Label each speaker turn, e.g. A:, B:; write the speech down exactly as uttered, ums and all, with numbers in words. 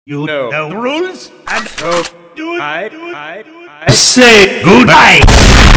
A: You
B: No.
A: know the rules, and
B: No.
A: do it.
B: I,
A: do it.
B: I, I,
A: I say goodbye.